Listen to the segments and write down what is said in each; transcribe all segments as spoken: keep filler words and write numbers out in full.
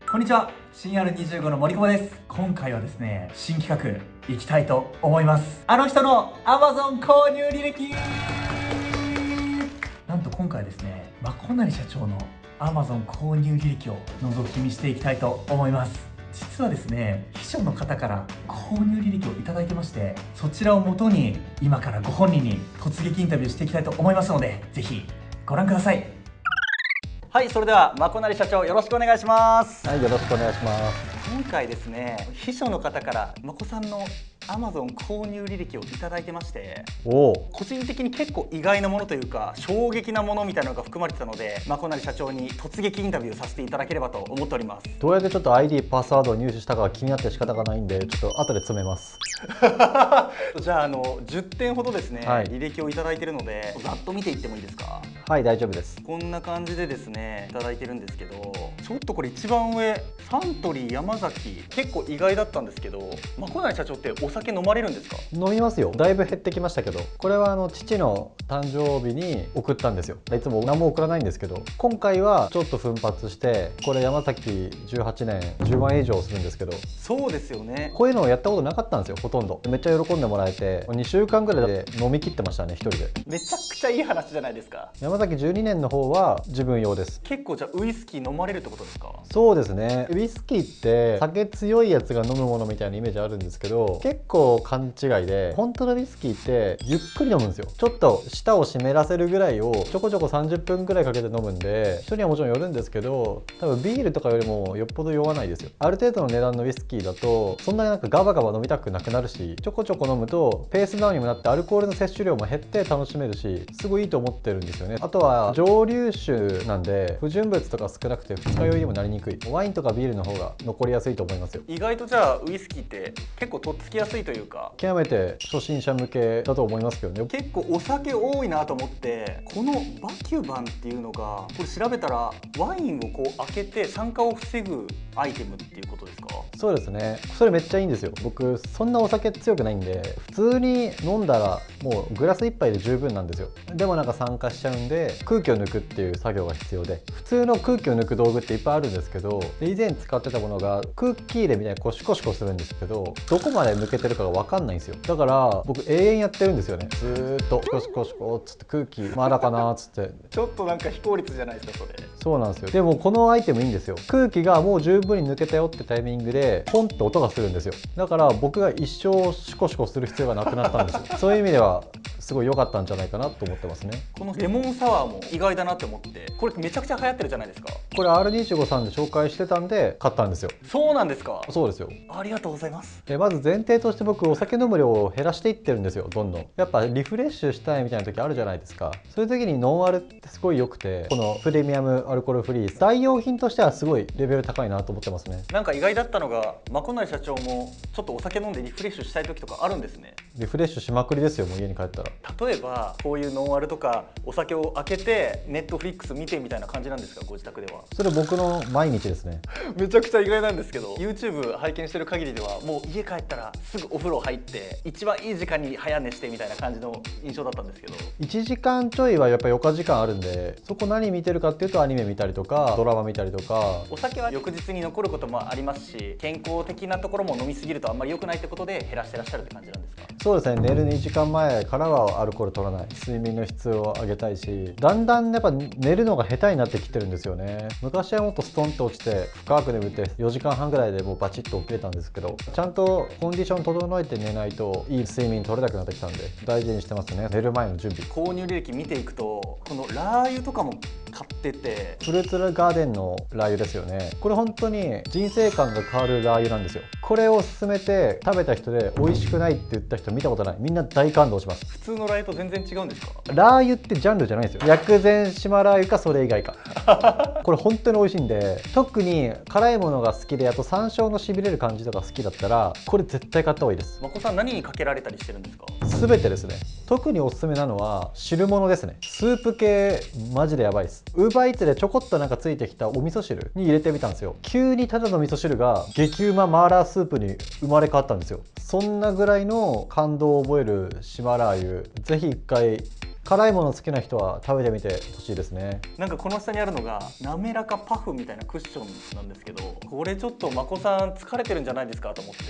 こんにちは、シーアールにじゅうご の森久保です。今回はですね、新企画いきたいと思います。あの人の Amazon 購入履歴。なんと今回ですね、まこなり社長の Amazon 購入履歴を覗き見していきたいと思います。実はですね、秘書の方から購入履歴をいただいてまして、そちらをもとに今からご本人に突撃インタビューしていきたいと思いますので、ぜひご覧ください。はい、それではまこなり社長、よろしくお願いします。 はい、よろしくお願いします。 今回ですね、秘書の方からまこさんの Amazon 購入履歴をいただいてまして、 お個人的に結構意外なものというか衝撃なものみたいなのが含まれてたので、まこなり社長に突撃インタビューさせていただければと思っております。 どうやってちょっと アイディー パスワードを入手したかが気になって仕方がないんで、ちょっと後で詰めます。 じゃあ、あのじゅってんほどですね、 はい、 履歴をいただいているのでざっと見ていってもいいですか？ はい、大丈夫です。 こんな感じでですねいただいてるんですけど、ちょっとこれ一番上サントリー山崎、結構意外だったんですけど、まこなり社長ってお酒飲まれるんですか？ 飲みますよ。だいぶ減ってきましたけど、これはあの父の誕生日に送ったんですよ。いつも何も送らないんですけど、今回はちょっと奮発して、これ山崎じゅうはちねんじゅうまんえん以上するんですけど、 そうですよね。 こういうのをやったことなかったんですよ、ほとんど。めっちゃ喜んでもらえて、にしゅうかんぐらいで飲み切ってましたね、一人で。 めちゃくちゃいい話じゃないですか。 山崎じゅうにねんの方は自分用です。 結構じゃあウイスキー飲まれるってことですか？ そうですね。ウイスキーって酒強いやつが飲むものみたいなイメージあるんですけど、結構勘違いで、本当のウイスキーってゆっくり飲むんですよ。ちょっと舌を湿らせるぐらいをちょこちょこさんじゅっぷんぐらいかけて飲むんで、人にはもちろんよるんですけど、多分ビールとかよりもよっぽど酔わないですよ。ある程度の値段のウイスキーだとそんなになんかガバガバ飲みたくなくなるし、ちょこちょこ飲むとペースダウンにもなってアルコールの摂取量も減って楽しめるし、すごいいいと思ってるんですよね。あとは蒸留酒なんで不純物とか少なくて二日酔いにもなりにくい。ワインとかビールの方が残りやすいと思いますよ。 意外とじゃあウイスキーって結構とっつきやすいというか、 極めて初心者向けだと思いますけどね。 結構お酒多いなと思って、このバキュバンっていうのが、これ調べたらワインをこう開けて酸化を防ぐアイテムっていうことですか？ そうですね。それめっちゃいいんですよ。僕そんなお酒強くないんで、普通に飲んだらもうグラスいっぱいで十分なんですよ。でもなんか酸化しちゃうんで、空気を抜くっていう作業が必要で、普通の空気を抜く道具っていっぱいあるんですけど、以前使ってたものが空気入れみたいなこうシコシコするんですけど、どこまで抜けてるかが分かんないんですよ。だから僕永遠やってるんですよね。ずーっとシコシコシコっつって空気まだかなっつってちょっとなんか非効率じゃないですかそれ。 そうなんですよ。でもこのアイテムいいんですよ。空気がもう十分に抜けたよってタイミングでポンって音がするんですよ。だから僕が一生シコシコする必要がなくなったんですよ。そういう意味ではすごい良かったんじゃないかなと思ってますね。 このレモンサワーも意外だなって思って、これめちゃくちゃ流行ってるじゃないですか。 これ アールにじゅうご さんで紹介してたんで買ったんですよ。 そうなんですか？ そうですよ。 ありがとうございます。 でまず前提として僕お酒飲む量を減らしていってるんですよ、どんどん。やっぱリフレッシュしたいみたいな時あるじゃないですか。そういう時にノンアルってすごい良くて、このプレミアムアルコールフリー代用品としてはすごいレベル高いなと思ってますね。 なんか意外だったのが、まこなり社長もちょっとお酒飲んでリフレッシュしたい時とかあるんですね。 リフレッシュしまくりですよ、もう家に帰ったら。 例えばこういうノンアルとかお酒を開けてネットフリックス見てみたいな感じなんですか、ご自宅では？ それ僕の毎日ですね。 めちゃくちゃ意外なんですけど、 YouTube 拝見してる限りではもう家帰ったらすぐお風呂入って一番いい時間に早寝してみたいな感じの印象だったんですけど、 いちじかんちょいはやっぱ余暇時間あるんで、そこ何見てるかっていうとアニメ見たりとかドラマ見たりとか。 お酒は翌日に残ることもありますし、健康的なところも飲みすぎるとあんまり良くないってことで減らしてらっしゃるって感じなんですか？ そうですね。寝るにじかんまえからはアルコール取らない。睡眠の質を上げたいし、だんだんやっぱ寝るのが下手になってきてるんですよね。昔はもっとストンと落ちて深く眠ってよじかんはんぐらいでもうバチッと起きれたんですけど、ちゃんとコンディション整えて寝ないといい睡眠取れなくなってきたんで大事にしてますね、寝る前の準備。 購入履歴見ていくと、このラー油とかも買ってて、 フルーツガーデンのラー油ですよね。これ本当に人生観が変わるラー油なんですよ。これを勧めて食べた人で美味しくないって言った人見たことない。みんな大感動します。 普通のラー油と全然違うんですか？ ラー油ってジャンルじゃないんですよ。薬膳島ラー油かそれ以外か。これ本当に美味しいんで、特に辛いものが好きで、あと山椒のしびれる感じとか好きだったらこれ絶対買った方がいいです。 まこさん何にかけられたりしてるんですか？ 全てですね。特におすすめなのは汁物ですね。スープ系マジでやばいです。ウーバーイーツでちょこっとなんかついてきたお味噌汁に入れてみたんですよ。急にただの味噌汁が激うまマーラースープに生まれ変わったんですよ。そんなぐらいの感動を覚える島ラー油、ぜひ一回辛いもの好きな人は食べてみてほしいですね。 なんかこの下にあるのが滑らかパフみたいなクッションなんですけど、これちょっとまこさん疲れてるんじゃないですかと思って。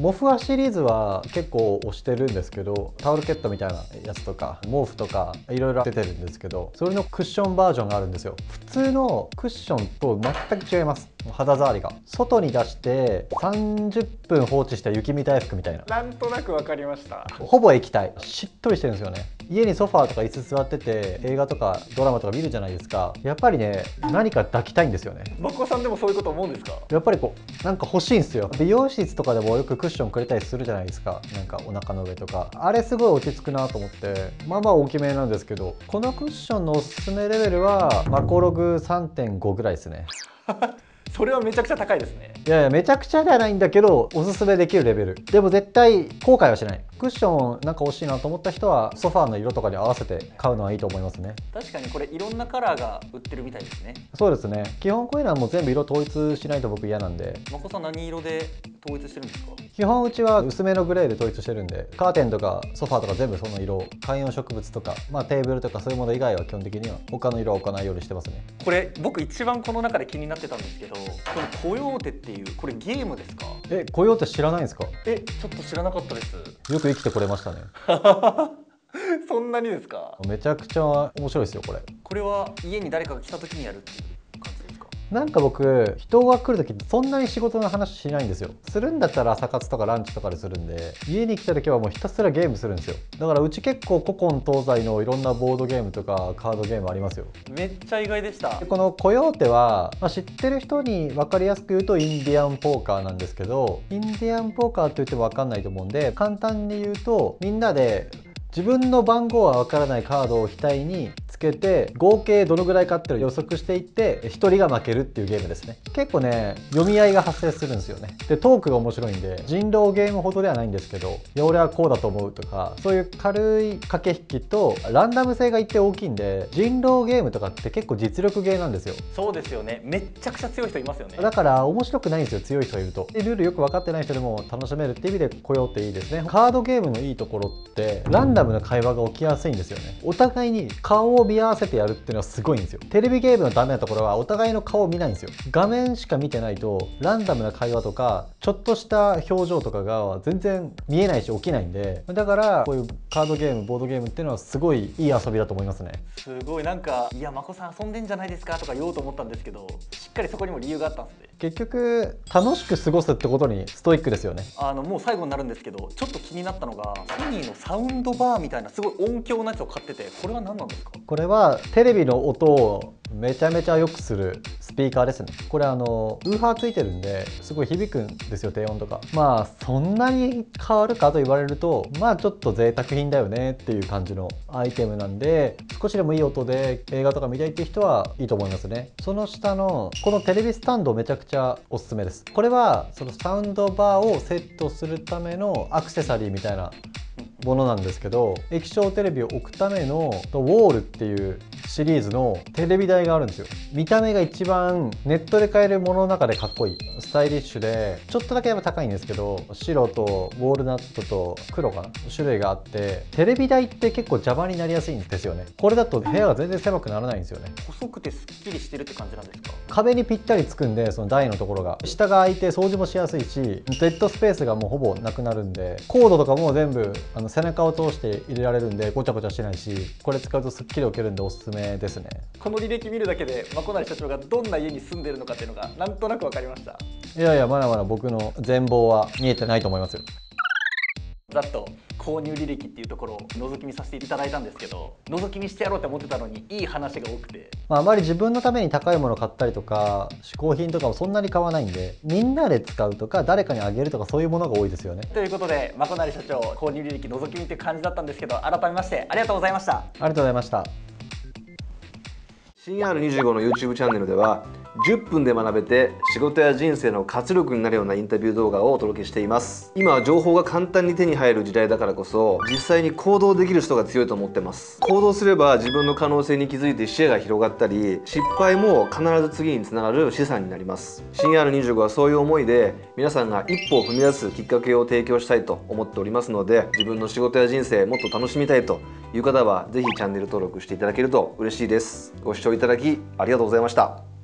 モフワシリーズは結構推してるんですけど、タオルケットみたいなやつとか毛布とかいろいろ出てるんですけど、それのクッションバージョンがあるんですよ。普通のクッションと全く違います。肌触りが外に出してさんじゅっぷん放置した雪見大福みたいな。 なんとなく分かりました。 ほぼ液体、しっとりしてるんですよね。家にソファーとか椅子座ってて映画とかドラマとか見るじゃないですか。やっぱりね、何か抱きたいんですよね。 まこさんでもそういうこと思うんですか？ やっぱりこうなんか欲しいんですよ。美容室とかでもよくクッションくれたりするじゃないですか。なんかお腹の上とか、あれすごい落ち着くなと思って、まあまあ大きめなんですけど、このクッションのおすすめレベルはマコログ さんてんご ぐらいですね。 それはめちゃくちゃ高いですね。 いやいや、めちゃくちゃではないんだけどおすすめできるレベルでも絶対後悔はしない。クッションなんか欲しいなと思った人はソファーの色とかに合わせて買うのはいいと思いますね。 確かにこれいろんなカラーが売ってるみたいですね。 そうですね。基本こういうのはもう全部色統一しないと僕嫌なんで。 まこさん何色で統一してるんですか？ 基本うちは薄めのグレーで統一してるんで、カーテンとかソファーとか全部その色、観葉植物とか、まあ、テーブルとかそういうもの以外は基本的には他の色は置かないようにしてますね。 これ僕一番この中で気になってたんですけど、このコヨーテっていうこれゲームですか？ え、コヨーテ知らないんですか？ え、ちょっと知らなかったです。 よく生きてこれましたね。 そんなにですか？ めちゃくちゃ面白いですよこれ。 これは家に誰かが来た時にやるっていう感じですか？ なんか僕、人が来る時ってそんなに仕事の話しないんですよ。するんだったら朝活とかランチとかでするんで、家に来た時はもうひたすらゲームするんですよ。だからうち結構古今東西のいろんなボードゲームとかカードゲームありますよ。 めっちゃ意外でした。 でこのコヨーテは、まあ、知ってる人に分かりやすく言うとインディアンポーカーなんですけど、インディアンポーカーって言っても分かんないと思うんで、簡単に言うとみんなで自分の番号は分からないカードを額につけて合計どのぐらいかっていうのを予測していってひとりが負けるっていうゲームですね。結構ね、読み合いが発生するんですよね。でトークが面白いんで、人狼ゲームほどではないんですけど、いや俺はこうだと思うとか、そういう軽い駆け引きとランダム性が一定大きいんで、人狼ゲームとかって結構実力ゲーなんですよ。 そうですよね。めっちゃくちゃ強い人いますよね。 だから面白くないんですよ、強い人がいると。でルールよく分かってない人でも楽しめるっていう意味でコヨーテいいですね。カードゲームのいいところってランダムな会話が起きやすいんですよね。お互いに顔を見合わせてやるっていうのはすごいんですよ。テレビゲームのダメなところはお互いの顔を見ないんですよ。画面しか見てないとランダムな会話とかちょっとした表情とかが全然見えないし起きないんで、だからこういうカードゲームボードゲームっていうのはすごいいい遊びだと思いますね。 すごいなんか、いやまこさん遊んでんじゃないですかとか言おうと思ったんですけど、しっかりそこにも理由があったんですね。 結局楽しく過ごすってことにストイックですよね。 あのもう最後になるんですけど、ちょっと気になったのがソニーのサウンドバーみたいなすごい音響のやつを買ってて、これは何なんですか？ これはテレビの音をめちゃめちゃ良くするスピーカーですね。これあのウーハーついてるんですごい響くんですよ、低音とか。まあそんなに変わるかと言われると、まあちょっと贅沢品だよねっていう感じのアイテムなんで、少しでもいい音で映画とか見たいっていう人はいいと思いますね。その下のこのテレビスタンドめちゃくちゃおすすめです。これはそのサウンドバーをセットするためのアクセサリーみたいなものなんですけど、液晶テレビを置くためのウォールっていうシリーズのテレビ台があるんですよ。見た目が一番ネットで買えるものの中でかっこいい、スタイリッシュでちょっとだけやっぱ高いんですけど、白とウォールナットと黒かな種類があって、テレビ台って結構邪魔になりやすいんですよね。これだと部屋が全然狭くならないんですよね。 細くてすっきりしてるって感じなんですか？ 壁にぴったりつくんで、その台のところが下が空いて掃除もしやすいし、デッドスペースがもうほぼなくなるんで、コードとかも全部あの背中を通して入れられるんでごちゃごちゃしないし、これ使うとすっきり置けるんでおすすめですね。 この履歴見るだけでまこなり社長がどんな家に住んでるのかっていうのがなんとなく分かりました。 いやいや、まだまだ僕の全貌は見えてないと思いますよ。 ざっと購入履歴っていうところを覗き見させていただいたんですけど、覗き見してやろうって思ってたのにいい話が多くて、 まあ、あまり自分のために高いもの買ったりとか嗜好品とかもそんなに買わないんで、みんなで使うとか誰かにあげるとかそういうものが多いですよね。 ということでまこなり社長購入履歴覗き見っていう感じだったんですけど、改めましてありがとうございました。 ありがとうございました。 シーアールにじゅうご の YouTube チャンネルではじゅっぷんで学べて仕事や人生の活力になるようなインタビュー動画をお届けしています。今は情報が簡単に手に入る時代だからこそ、実際に行動できる人が強いと思ってます。行動すれば自分の可能性に気づいて視野が広がったり、失敗も必ず次につながる資産になります。シーアールにじゅうご はそういう思いで皆さんが一歩を踏み出すきっかけを提供したいと思っておりますので、自分の仕事や人生もっと楽しみたいという方はぜひチャンネル登録していただけると嬉しいです。ご視聴いただきありがとうございました。